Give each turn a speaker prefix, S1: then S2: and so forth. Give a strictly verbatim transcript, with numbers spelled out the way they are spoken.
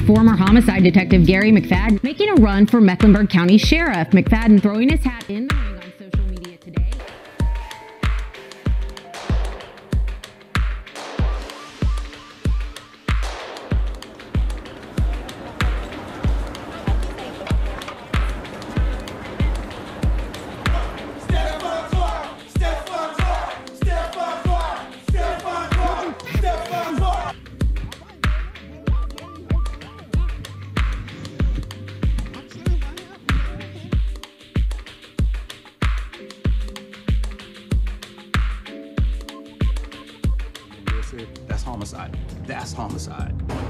S1: former homicide detective Garry McFadden making a run for Mecklenburg County Sheriff. McFadden throwing his hat in the ring on social media today.
S2: That's homicide. That's homicide.